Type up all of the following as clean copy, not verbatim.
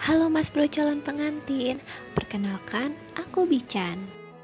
Halo Mas Bro calon pengantin, perkenalkan aku Bican.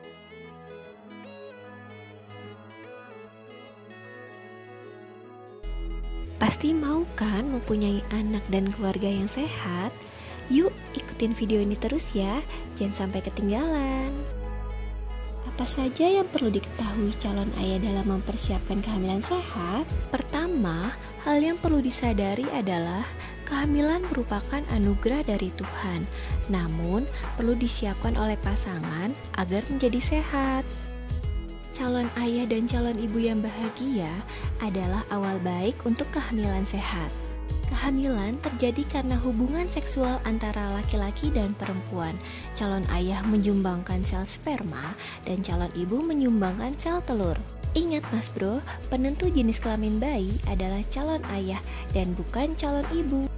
Pasti mau kan mempunyai anak dan keluarga yang sehat? Yuk ikutin video ini terus ya, jangan sampai ketinggalan. Apa saja yang perlu diketahui calon ayah dalam mempersiapkan kehamilan sehat? Pertama, hal yang perlu disadari adalah kehamilan merupakan anugerah dari Tuhan, namun perlu disiapkan oleh pasangan agar menjadi sehat. Calon ayah dan calon ibu yang bahagia adalah awal baik untuk kehamilan sehat. Kehamilan terjadi karena hubungan seksual antara laki-laki dan perempuan. Calon ayah menyumbangkan sel sperma dan calon ibu menyumbangkan sel telur. Ingat Mas Bro, penentu jenis kelamin bayi adalah calon ayah dan bukan calon ibu.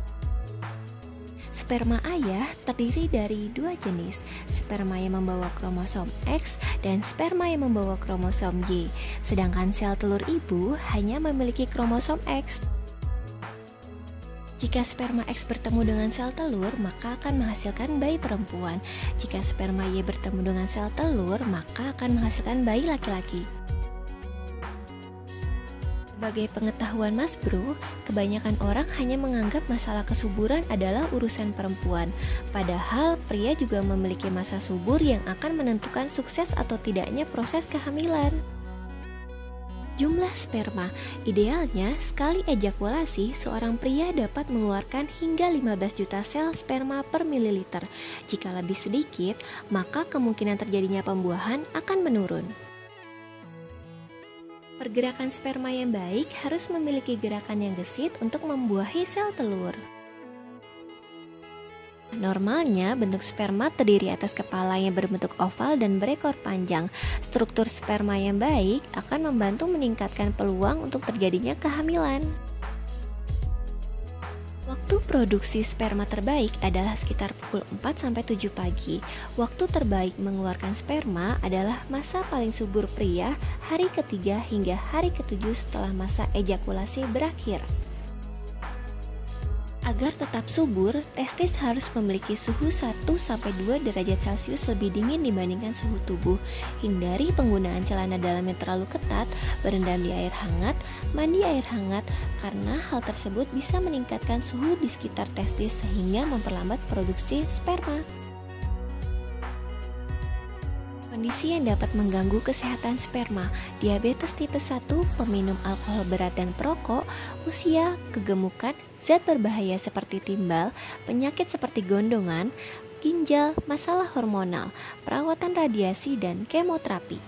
Sperma ayah terdiri dari dua jenis, sperma yang membawa kromosom X dan sperma yang membawa kromosom Y. Sedangkan sel telur ibu hanya memiliki kromosom X. Jika sperma X bertemu dengan sel telur, maka akan menghasilkan bayi perempuan. Jika sperma Y bertemu dengan sel telur, maka akan menghasilkan bayi laki-laki. Sebagai pengetahuan Mas Bro, kebanyakan orang hanya menganggap masalah kesuburan adalah urusan perempuan. Padahal pria juga memiliki masa subur yang akan menentukan sukses atau tidaknya proses kehamilan. Jumlah sperma, idealnya sekali ejakulasi seorang pria dapat mengeluarkan hingga 15 juta sel sperma per mililiter. Jika lebih sedikit, maka kemungkinan terjadinya pembuahan akan menurun. Pergerakan sperma yang baik harus memiliki gerakan yang gesit untuk membuahi sel telur. Normalnya, bentuk sperma terdiri atas kepala yang berbentuk oval dan berekor panjang. Struktur sperma yang baik akan membantu meningkatkan peluang untuk terjadinya kehamilan. Waktu produksi sperma terbaik adalah sekitar pukul 4-7 pagi. Waktu terbaik mengeluarkan sperma adalah masa paling subur pria, hari ketiga hingga hari ketujuh setelah masa ejakulasi berakhir. Agar tetap subur, testis harus memiliki suhu 1-2 derajat Celcius lebih dingin dibandingkan suhu tubuh. Hindari penggunaan celana dalam yang terlalu ketat, berendam di air hangat, mandi air hangat, karena hal tersebut bisa meningkatkan suhu di sekitar testis sehingga memperlambat produksi sperma. Kondisi yang dapat mengganggu kesehatan sperma: diabetes tipe 1, peminum alkohol berat dan perokok, usia, kegemukan, zat berbahaya seperti timbal, penyakit seperti gondongan, ginjal, masalah hormonal, perawatan radiasi dan kemoterapi.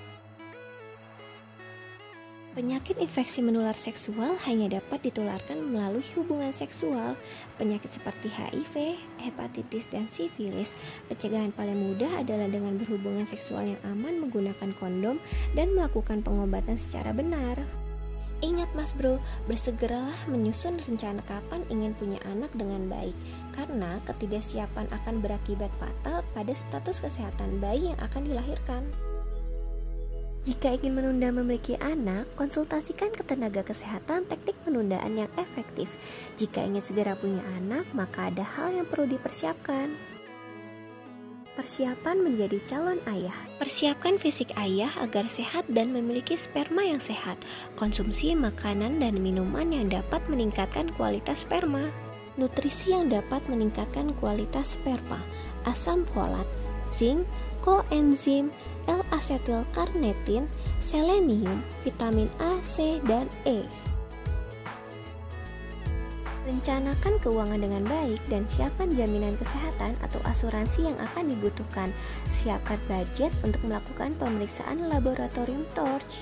Penyakit infeksi menular seksual hanya dapat ditularkan melalui hubungan seksual. Penyakit seperti HIV, hepatitis, dan sifilis. Pencegahan paling mudah adalah dengan berhubungan seksual yang aman menggunakan kondom dan melakukan pengobatan secara benar. Ingat Mas Bro, bersegeralah menyusun rencana kapan ingin punya anak dengan baik, karena ketidaksiapan akan berakibat fatal pada status kesehatan bayi yang akan dilahirkan. Jika ingin menunda memiliki anak, konsultasikan ke tenaga kesehatan teknik penundaan yang efektif. Jika ingin segera punya anak, maka ada hal yang perlu dipersiapkan. Persiapan menjadi calon ayah. Persiapkan fisik ayah agar sehat dan memiliki sperma yang sehat. Konsumsi makanan dan minuman yang dapat meningkatkan kualitas sperma. Nutrisi yang dapat meningkatkan kualitas sperma: asam folat, zinc, koenzim, L-asetilkarnitin, selenium, vitamin A, C, dan E. Rencanakan keuangan dengan baik dan siapkan jaminan kesehatan atau asuransi yang akan dibutuhkan. Siapkan budget untuk melakukan pemeriksaan laboratorium torch.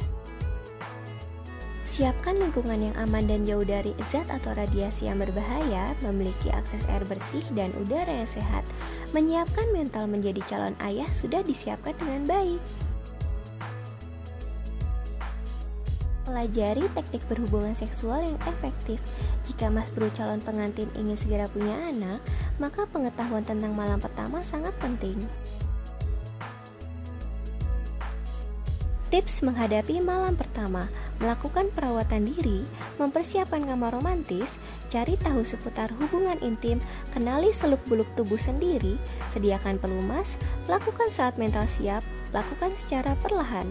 Siapkan lingkungan yang aman dan jauh dari zat atau radiasi yang berbahaya, memiliki akses air bersih dan udara yang sehat. Menyiapkan mental menjadi calon ayah sudah disiapkan dengan baik. Pelajari teknik berhubungan seksual yang efektif. Jika Mas Bro calon pengantin ingin segera punya anak, maka pengetahuan tentang malam pertama sangat penting. Tips menghadapi malam pertama. melakukan perawatan diri, mempersiapkan kamar romantis, cari tahu seputar hubungan intim, kenali seluk-beluk tubuh sendiri, sediakan pelumas, lakukan saat mental siap, lakukan secara perlahan.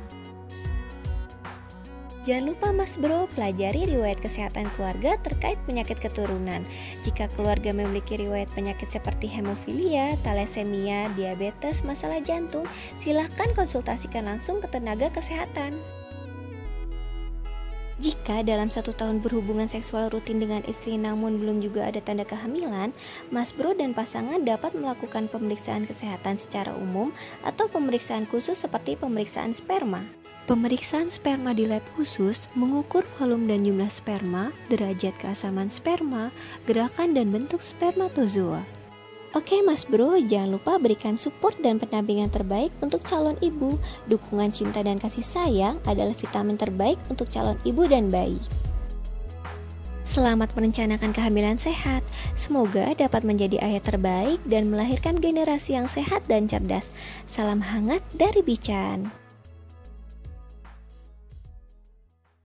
Jangan lupa Mas Bro, pelajari riwayat kesehatan keluarga terkait penyakit keturunan. Jika keluarga memiliki riwayat penyakit seperti hemofilia, thalassemia, diabetes, masalah jantung, silahkan konsultasikan langsung ke tenaga kesehatan. Jika dalam 1 tahun berhubungan seksual rutin dengan istri namun belum juga ada tanda kehamilan, Mas Bro dan pasangan dapat melakukan pemeriksaan kesehatan secara umum atau pemeriksaan khusus seperti pemeriksaan sperma. Pemeriksaan sperma di lab khusus mengukur volume dan jumlah sperma, derajat keasaman sperma, gerakan dan bentuk spermatozoa. Oke Mas Bro, jangan lupa berikan support dan pendampingan terbaik untuk calon ibu. Dukungan cinta dan kasih sayang adalah vitamin terbaik untuk calon ibu dan bayi. Selamat merencanakan kehamilan sehat. Semoga dapat menjadi ayah terbaik dan melahirkan generasi yang sehat dan cerdas. Salam hangat dari Bican.